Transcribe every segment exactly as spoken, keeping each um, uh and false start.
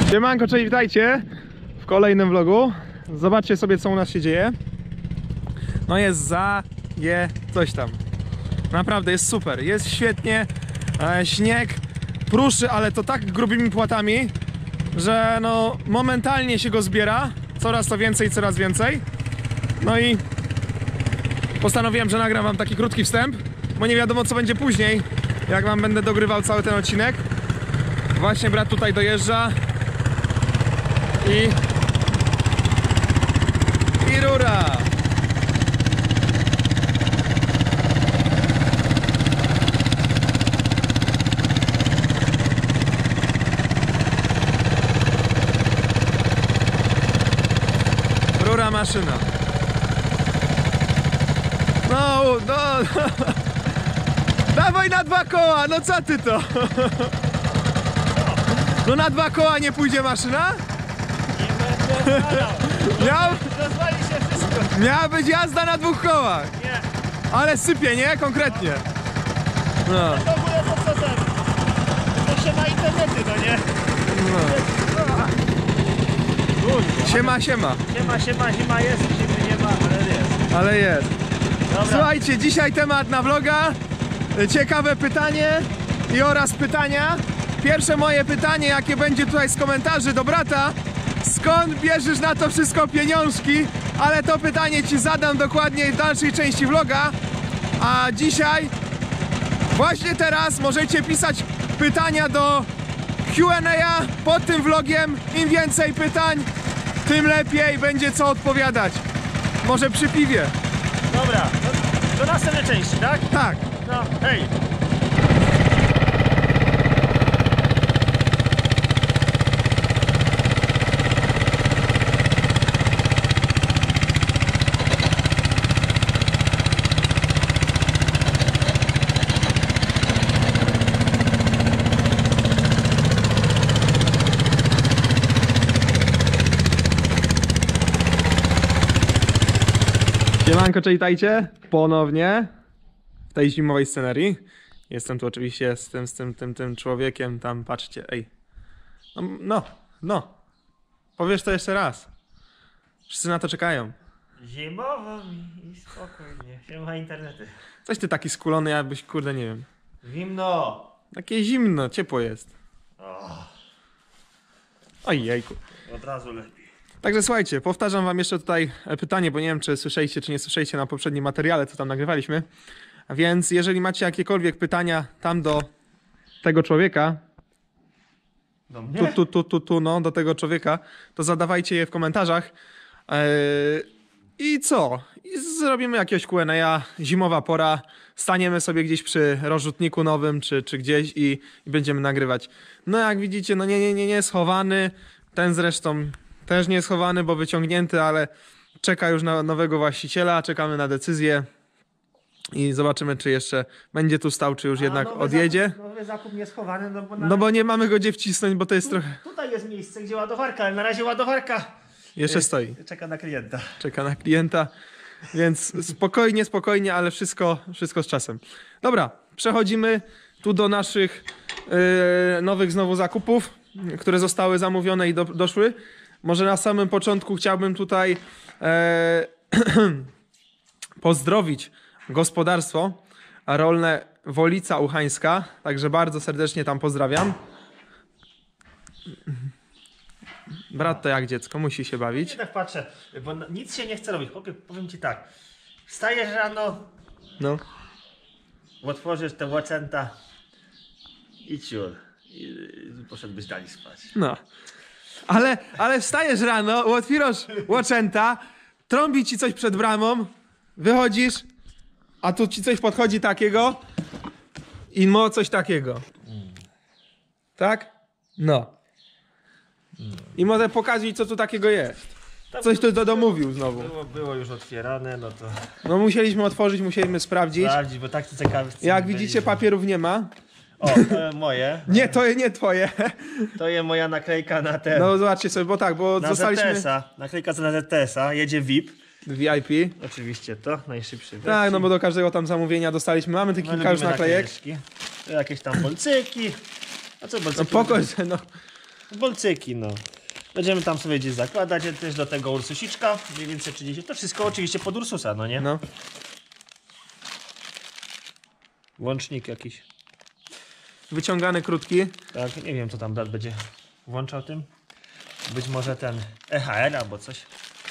Siemanko, cześć, witajcie w kolejnym vlogu. Zobaczcie sobie, co u nas się dzieje. No jest za je coś tam. Naprawdę jest super, jest świetnie. e, Śnieg pruszy, ale to tak grubymi płatami, że no momentalnie się go zbiera. Coraz to więcej, coraz więcej. No i postanowiłem, że nagram wam taki krótki wstęp, bo nie wiadomo, co będzie później, jak wam będę dogrywał cały ten odcinek. Właśnie brat tutaj dojeżdża i i rura. Rura maszyna. No, no, no. Dawaj na dwa koła, no co ty to? No na dwa koła nie pójdzie maszyna? Nie będę starał. Miał, Rozwali się wszystko. miała być jazda na dwóch kołach. Nie. Ale sypie, nie? Konkretnie. No. W ogóle to co ten? To się ma internety, no nie? No. Siema, siema. Siema, siema, zima jest, zimy nie ma, ale jest. Ale jest. Dobra. Słuchajcie, dzisiaj temat na vloga. Ciekawe pytanie i oraz pytania. Pierwsze moje pytanie, jakie będzie tutaj z komentarzy do brata: skąd bierzesz na to wszystko pieniążki? Ale to pytanie ci zadam dokładnie w dalszej części vloga. A dzisiaj, właśnie teraz, możecie pisać pytania do Q and A pod tym vlogiem. Im więcej pytań, tym lepiej będzie co odpowiadać. Może przy piwie. Dobra, do, do następnej części, tak? Tak. No, hej. Siemanko, cześć, witajcie ponownie w tej zimowej scenerii. Jestem tu oczywiście z tym, z tym, tym, tym człowiekiem tam, patrzcie, ej. No, no, no. Powiesz to jeszcze raz. Wszyscy na to czekają. Zimowo i spokojnie. Siema internety. Coś ty taki skulony, jakbyś, kurde, nie wiem. Zimno. Takie zimno, ciepło jest. Oh, Oj, jejku. od razu lepiej. Także słuchajcie, powtarzam wam jeszcze tutaj pytanie, bo nie wiem, czy słyszeliście, czy nie słyszeliście na poprzednim materiale, co tam nagrywaliśmy. A więc jeżeli macie jakiekolwiek pytania tam do tego człowieka, Do tu, mnie? tu, tu, tu, tu, no, do tego człowieka, to zadawajcie je w komentarzach. Yy, I co? I zrobimy jakiegoś Q and A, zimowa pora, staniemy sobie gdzieś przy rozrzutniku nowym, czy, czy gdzieś i, i będziemy nagrywać. No jak widzicie, no nie, nie, nie, nie schowany, ten zresztą też nie schowany, bo wyciągnięty, ale czeka już na nowego właściciela, czekamy na decyzję i zobaczymy, czy jeszcze będzie tu stał, czy już A, jednak nowy odjedzie. Zakup, nowy zakup nie schowany, no bo, na No bo nie mamy go gdzie wcisnąć, bo to jest trochę... tutaj jest miejsce, gdzie ładowarka, ale na razie ładowarka Jeszcze stoi. czeka na klienta. Czeka na klienta, więc spokojnie, spokojnie, ale wszystko, wszystko z czasem. Dobra, przechodzimy tu do naszych yy, nowych znowu zakupów, które zostały zamówione i do, doszły. Może na samym początku chciałbym tutaj e, pozdrowić gospodarstwo rolne Wolica Uchańska, także bardzo serdecznie tam pozdrawiam. Brat to jak dziecko, musi się bawić. Ja tak patrzę, bo nic się nie chce robić. Chłopie, powiem ci tak, wstajesz rano, No. otworzysz te łacęta i ciur. I poszedłbyś dalej spać. No. Ale, ale wstajesz rano, otwierasz łoczęta, trąbi ci coś przed bramą, wychodzisz, a tu ci coś podchodzi takiego i mo coś takiego. Tak? No. I może pokazuj, co tu takiego jest. Coś tu do domówił znowu. Było, było już otwierane, no to No musieliśmy otworzyć, musieliśmy sprawdzić. sprawdzić, bo tak to ciekawe. Jak widzicie, papierów nie ma. O, to moje. Nie, to nie twoje. To jest moja naklejka na ten. No zobaczcie sobie, bo tak, bo na zostaliśmy... Z T S-a. Naklejka na Z T S-a. Jedzie V I P. V I P. Oczywiście to, najszybszy. Tak, no bo do każdego tam zamówienia dostaliśmy. Mamy tych My kilka już lubimy naklejek. naklejeczki. Jakieś tam bolcyki. A co No bolcyki? pokój, no. bolcyki, no. Będziemy tam sobie gdzieś zakładać, też do tego Ursusiczka, mniej więcej trzydzieści. To wszystko oczywiście pod Ursusa, no nie? No. Łącznik jakiś. Wyciągany, krótki. Tak, nie wiem co tam brat będzie włączał tym. Być może ten E H R albo coś.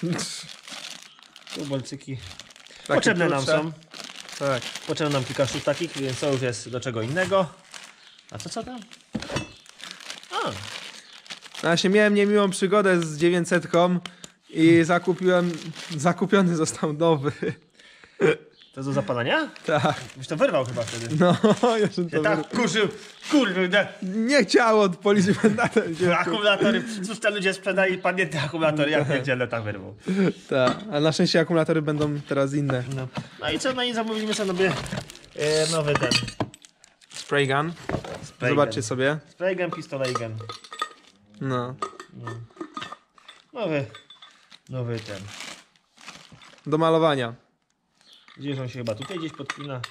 Tu bolcyki. Takie Potrzebne nam krótsze. są. Tak. Potrzebne nam kilka sztuk takich, więc to już jest do czego innego. A co co tam? A, No, właśnie miałem niemiłą przygodę z dziewięćsetką i zakupiłem, zakupiony został nowy. to do zapalania? Tak. Już to wyrwał chyba wtedy. No, jeszcze Ja to tak kurzył, kurde. nie chciało odpolić wendatem. Akumulatory, cóż te ludzie sprzedali pamiętne akumulatory, ja pierdzielę tak wyrwał. Tak, a na szczęście akumulatory będą teraz inne. No, no i co, no i zamówiliśmy sobie e, nowy ten. Spray gun. Spray Zobaczcie gun. sobie. Spray gun, pistolet gun. No. Nowy, nowy ten. Do malowania. Gdzieś on się chyba tutaj gdzieś podpina.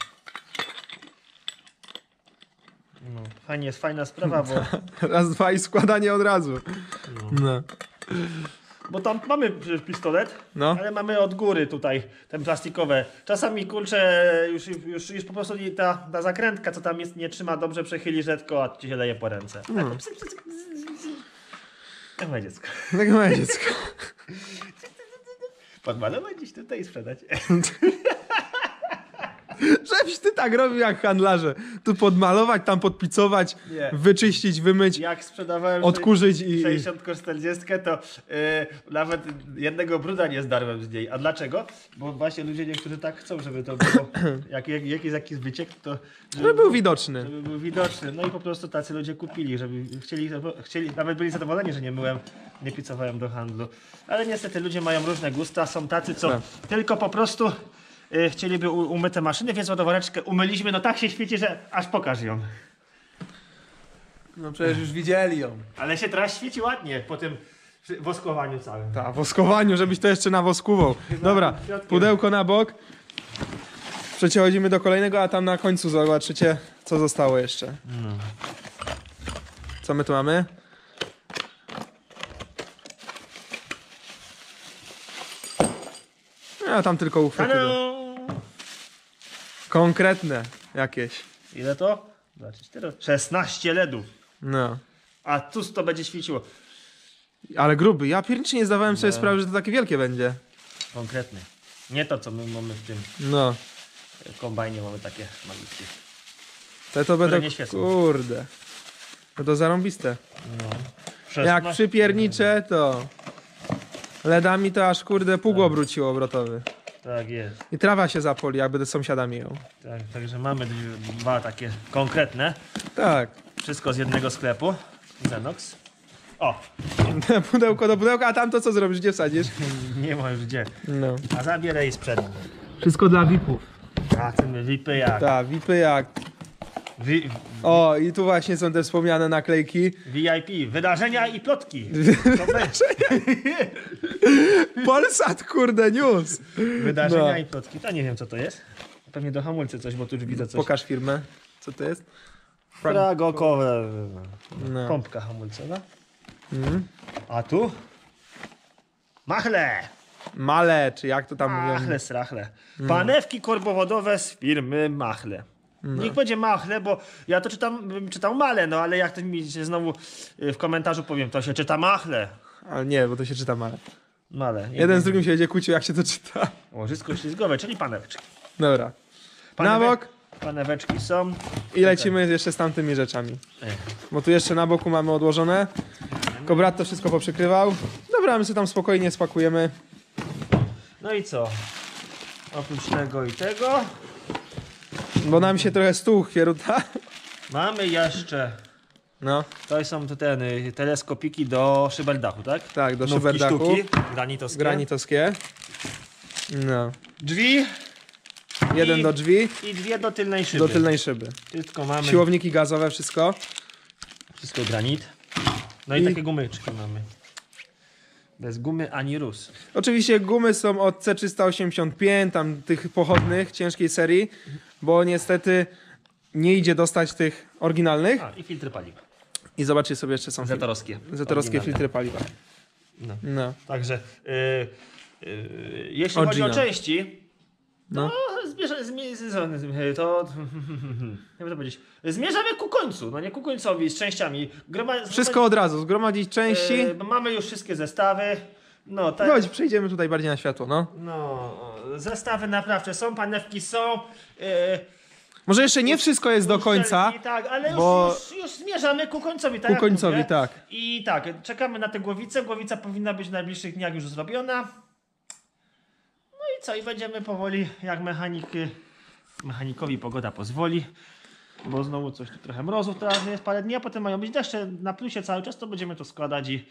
No, fajnie, jest fajna sprawa, bo, Raz, dwa i składanie od razu. No. bo tam mamy przecież pistolet, No. ale mamy od góry tutaj ten plastikowe. Czasami kurczę, już, już, już po prostu nie- ta, ta zakrętka, co tam jest, nie trzyma dobrze, przechyli rzadko, a ci się leje po ręce. No. Tak moje dziecko. Tak moje dziecko. Podmalować gdzieś tutaj i sprzedać. Żebyś ty tak robił jak handlarze. Tu podmalować, tam podpicować, Nie. wyczyścić, wymyć, Jak sprzedawałem odkurzyć i... sześćdziesiąt czterdzieści, to yy, nawet jednego bruda nie zdarłem z niej. A dlaczego? Bo właśnie ludzie niektórzy tak chcą, żeby to było, jak, jak, jak jest jakiś wyciek, to Żeby był widoczny. żeby był widoczny. No i po prostu tacy ludzie kupili, żeby chcieli, chcieli nawet byli zadowoleni, że nie myłem, nie picowałem do handlu. Ale niestety ludzie mają różne gusta, są tacy, co Tak. tylko po prostu y, chcieliby u, umyte maszyny, więc ładowareczkę umyliśmy, no tak się świeci, że aż pokaż ją. No przecież już widzieli ją. Ale się teraz świeci ładnie po tym przy- woskowaniu całym. Tak, woskowaniu, żebyś to jeszcze nawoskuwał. Dobra, środkiem. pudełko na bok. Przechodzimy do kolejnego, a tam na końcu zobaczycie, co zostało jeszcze. Co my tu mamy? A tam tylko uchwyty. do- Tada! Konkretne jakieś. Ile to? dwa, trzy, cztery, szesnaście ledów. No. A tu to będzie świeciło. Ale gruby. Ja piernicznie nie zdawałem sobie sprawy, że to takie wielkie będzie. Konkretny. Nie to, co my mamy w tym No. kombajnie, mamy takie malutkie. Te to będą... nie świecą. Kurde. No to zarąbiste. No. Jak szesnaście przypiernicze, to... Ledami to aż kurde pług obróciło obrotowy. Tak jest. I trawa się zapoli, jakby z sąsiadami ją. Tak, także mamy dwie, dwa takie konkretne. Tak. Wszystko z jednego sklepu. Xenox. O! Pudełko do pudełka, a tamto co zrobisz? Gdzie wsadzisz? Nie ma już gdzie. No. A zabieraj sprzed. Wszystko dla V I P-ów. A ty V I P jak? Tak, V I P jak. V- O, i tu właśnie są te wspomniane naklejki. V I P. Wydarzenia i plotki. To będzie. Polsat, kurde, news. Wydarzenia No. i plotki. To nie wiem co to jest. Pewnie do hamulcy coś, bo tu już widzę coś. Pokaż firmę. Co to jest? Frank- Fragokowe. No. Pompka hamulcowa. Mhm. A tu? Machle! Male, czy jak to tam mówią? Machle, strachle. Panewki korbowodowe z firmy Machle. Niech będzie Machle, bo ja to czytam, bym czytał Male, no ale jak to mi się znowu y, w komentarzu powiem, to się czyta Machle. Ale nie, bo to się czyta male. Male. Nie Jeden z drugim się będzie kłócił, jak się to czyta. Łożysko ślizgowe, czyli paneweczki. Dobra. Na Panewe- bok Paneweczki są. i lecimy jeszcze z tamtymi rzeczami. Ech. Bo tu jeszcze na boku mamy odłożone. Tylko brat to wszystko poprzykrywał. Dobra, my sobie tam spokojnie spakujemy. No i co? Oprócz tego i tego Bo nam się trochę stół chwieruta. mamy jeszcze. No, To są te ten, y, teleskopiki do szybeldachu, tak? tak, do Nówki szyberdachu. sztuki, granitowskie. Granitowskie. No. Drzwi Jeden I- do drzwi, i dwie do tylnej szyby. do tylnej szyby. Wszystko mamy. Siłowniki gazowe, wszystko. Wszystko granit. No i, I- takie gumyczki mamy. Bez gumy ani rus. Oczywiście gumy są od C trzysta osiemdziesiąt pięć, tam tych pochodnych, ciężkiej serii, bo niestety nie idzie dostać tych oryginalnych. A, i filtry paliwa. I zobaczcie sobie jeszcze są Zetorowskie. zetorowskie Oryginalne. filtry paliwa. No. No. Także yy, yy, jeśli Oryginal. chodzi o części, No. to, zmierza, zmie, to nie można powiedzieć, zmierzamy ku końcu, no nie ku końcowi z częściami. Groma, Wszystko od razu, zgromadzić części. Yy, mamy już wszystkie zestawy. No, tak. Chodź, przejdziemy tutaj bardziej na światło, no. No, zestawy naprawdę są, panewki są. Yy, Może jeszcze nie wszystko jest do końca. uszczelki, tak, ale bo- już, już, już zmierzamy ku końcowi. Tak Ku jak końcowi, mówię. tak. I tak, czekamy na tę głowicę. Głowica powinna być w najbliższych dniach już zrobiona. No i co? I będziemy powoli, jak mechaniki, mechanikowi pogoda pozwoli. Bo znowu coś tu trochę mrozu teraz jest parę dni, a potem mają być deszcze na plusie cały czas, to będziemy to składać i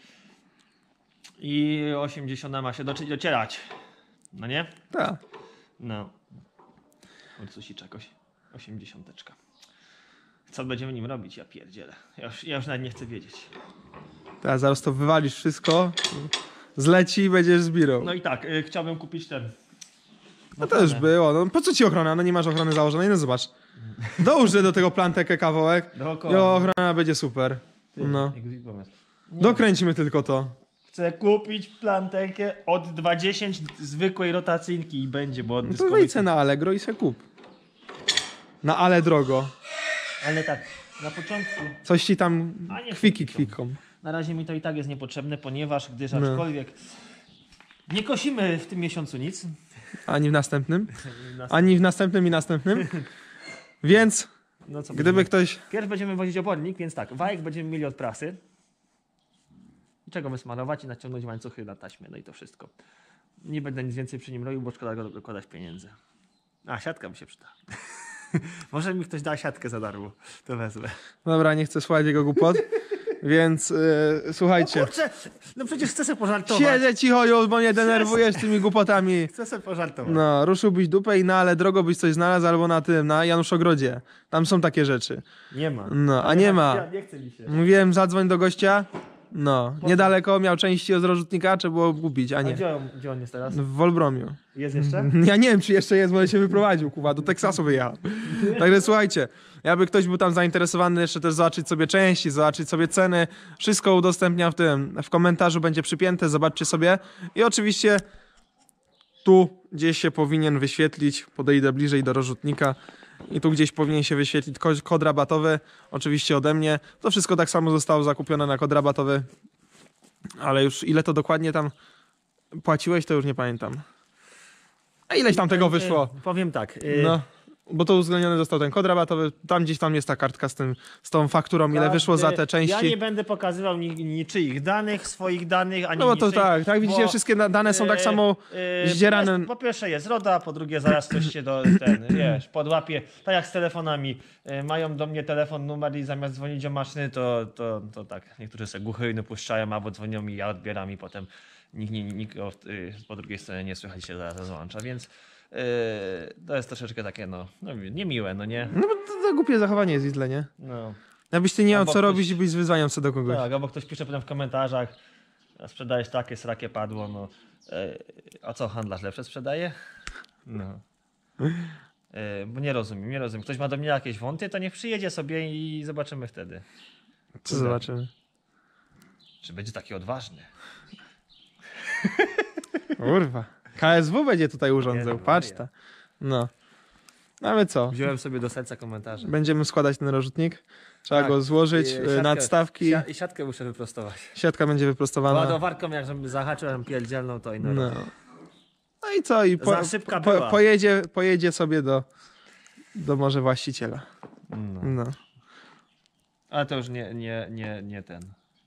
i osiemdziesiąt ma się doci- docierać. No nie? Tak. No. Ursusicz jakoś. osiemdziesiąteczka. Co będziemy nim robić? Ja pierdzielę. Ja już, ja już nawet nie chcę wiedzieć. Tak, zaraz to wywalisz wszystko, zleci i będziesz zbirał. No i tak, y, chciałbym kupić ten. No to już było. No, po co ci ochrona? No nie masz ochrony założonej, no zobacz. Dołóż do tego plantekę kawałek Dookoła. i ochrona będzie super. No. Jak głupi pomysł. Dokręcimy tylko to. Chcę kupić plantekę od dwadzieścia zwykłej rotacyjki i będzie, bo od No to dyskowej- wejdź se na Allegro i se kup. Na Ale drogo. Ale tak, na początku. Coś ci tam A nie kwiki kwiki. kwiką. Na razie mi to i tak jest niepotrzebne, ponieważ gdyż No. aczkolwiek nie kosimy w tym miesiącu nic. Ani w następnym. Ani w następnym i następnym. Więc No co gdyby ktoś... Pierw będziemy wozić obornik, więc tak, wajek będziemy mieli od prasy. I czego wysmarować i naciągnąć łańcuchy na taśmę, no i to wszystko. Nie będę nic więcej przy nim robił, bo szkoda go dokładać pieniędzy. A, siatka mi się przyda. Może mi ktoś da siatkę za darmo, to wezmę. Dobra, nie chcę słuchać jego głupot. Więc yy, słuchajcie. Kurczę, no przecież chcę sobie pożartować. Siedzę cicho już, bo mnie denerwujesz tymi głupotami. Chcę sobie pożartować. No, ruszyłbyś dupę i na Ale drogo byś coś znalazł, albo na tym, na Januszogrodzie. Tam są takie rzeczy. Nie ma. No, a nie ma. Ja, nie chce mi się. Mówiłem, zadzwoń do gościa. No, niedaleko, miał części od rozrzutnika, trzeba było kupić, a A nie. gdzie on, gdzie on jest teraz? W Wolbromiu. Jest jeszcze? Ja nie wiem, czy jeszcze jest, bo się wyprowadził, kuwa, do Teksasu wyjechał. Także słuchajcie, jakby ktoś był tam zainteresowany, jeszcze też zobaczyć sobie części, zobaczyć sobie ceny, wszystko udostępniam w tym, w komentarzu będzie przypięte, zobaczcie sobie. I oczywiście tu gdzieś się powinien wyświetlić, podejdę bliżej do rozrzutnika i tu gdzieś powinien się wyświetlić ko- kod rabatowy, oczywiście ode mnie. To wszystko tak samo zostało zakupione na kod rabatowy, ale już ile to dokładnie tam płaciłeś, to już nie pamiętam. A ileś tam tego wyszło? E, powiem tak. E, No, bo to uwzględniony został ten kod rabatowy, tam gdzieś tam jest ta kartka z tym, z tą fakturą, ile wyszło za te części. Ja nie będę pokazywał ni, niczyich danych, swoich danych, ani No bo to niczyich, tak, tak widzicie, bo, wszystkie na- dane są tak e, samo e, zdzierane. jest- Po pierwsze jest RODA, po drugie zaraz ktoś się do, ten, wiesz, podłapie, tak jak z telefonami. E, Mają do mnie telefon, numer i zamiast dzwonić o maszyny, to, to, to tak, niektórzy sobie głuchyny puszczają, albo dzwonią mi, ja odbieram i potem nikt, nikt, nikt y, po drugiej stronie nie słychać się zaraz rozłącza, więc Yy, to jest troszeczkę takie, no, no niemiłe, no nie? No bo to, to głupie zachowanie jest źle, nie? No. Jakbyś ty nie miał Albo co ktoś- robić i byś z wyzwaniem co do kogoś. Tak, albo ktoś pisze potem w komentarzach, a sprzedajesz takie, srakie padło, no. Yy, a co, handlarz lepsze sprzedaje? No. Yy, bo nie rozumiem, nie rozumiem. Ktoś ma do mnie jakieś wąty, to niech przyjedzie sobie i zobaczymy wtedy. Co zobaczymy? Czy będzie taki odważny? Kurwa. K S W będzie tutaj urządzał, Nie, no, patrz ja. ta. No. No ale co? Wziąłem sobie do serca komentarze. Będziemy składać ten rozrzutnik. Trzeba Tak. go złożyć, I, y, siatkę- nadstawki. sia- I siatkę muszę wyprostować. Siatka będzie wyprostowana. Ładowarką, jak żebym zahaczył pierdzielną, to inny. No. No i co? I po, Za szybka po, była. pojedzie, pojedzie sobie do, do może właściciela. No. No. Ale to już nie, nie, nie, nie ten.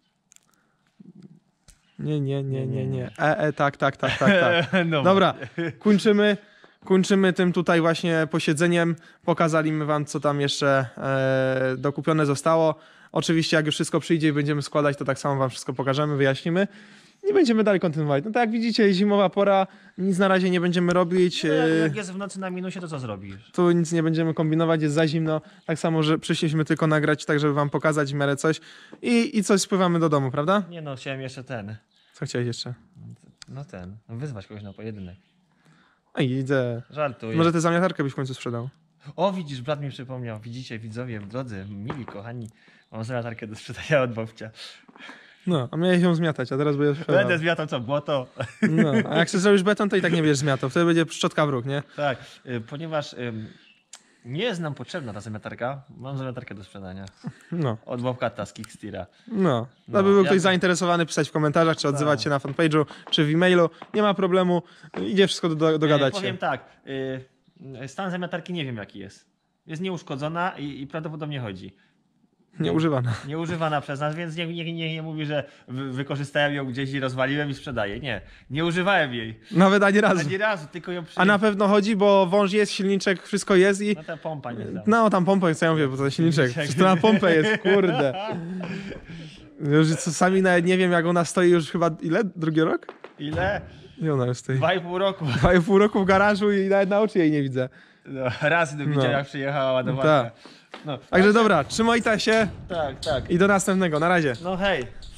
Nie, nie, nie, nie, nie. E, e, tak, tak, tak, tak, tak. No. Dobra, kończymy. Kończymy tym tutaj właśnie posiedzeniem. Pokazaliśmy wam, co tam jeszcze e, dokupione zostało. Oczywiście, jak już wszystko przyjdzie i będziemy składać, to tak samo wam wszystko pokażemy, wyjaśnimy. I będziemy dalej kontynuować. No tak jak widzicie, zimowa pora, nic na razie nie będziemy robić. No, jak, e, jak jest w nocy na minusie, to co zrobisz? Tu nic nie będziemy kombinować, jest za zimno. Tak samo, że przyszliśmy tylko nagrać, tak żeby wam pokazać w miarę coś. I, i coś spływamy do domu, prawda? Nie no, chciałem jeszcze ten. Co chciałeś jeszcze? No ten. Wyzwać kogoś na pojedynek. Ej, idę. Żartuję. Może tę zamiatarkę byś w końcu sprzedał. O, widzisz, brat mi przypomniał. Widzicie, widzowie, drodzy, mili, kochani. Mam zamiatarkę do sprzedania od babcia. No, a miałeś ją zmiatać, a teraz będziesz... Będę zmiatał co, błoto? No, a jak sobie zrobisz beton, to i tak nie będziesz zmiatał. Wtedy będzie szczotka w róg, nie? Tak, y, ponieważ y, nie jest nam potrzebna ta zamiatarka, mam zamiatarkę do sprzedania. No, Od Bobcata z Kicksteera. no. No, Aby był ja- ktoś zainteresowany, pisać w komentarzach, czy odzywać Tak. się na fanpage'u, czy w e-mailu. Nie ma problemu, idzie wszystko do, dogadać Y, się. powiem tak, y, stan zamiatarki nie wiem jaki jest. Jest nieuszkodzona i, i prawdopodobnie chodzi. Nieużywana. Nieużywana przez nas, więc nie, nie, nie, nie mówi, że wy, wykorzystałem ją gdzieś i rozwaliłem i sprzedaję. Nie, nie używałem jej. Nawet ani razu. Ani razu, tylko ją przy... A na pewno chodzi, bo wąż jest, silniczek, wszystko jest i... No ta pompa nie znam. No, tam pompę, co ja mówię, bo to silniczek. Przecież to na pompę jest, kurde. Już czasami nawet nie wiem, jak ona stoi już chyba, ile? Drugi rok? Ile? I ona już stoi. Dwa i pół roku. Dwa i pół roku w garażu i nawet na oczy jej nie widzę. No, raz do widział, No. jak przyjechała ładowarka. Tak. No, Także dobra, trzymajcie się tak, tak. i do następnego. Na razie. No hej.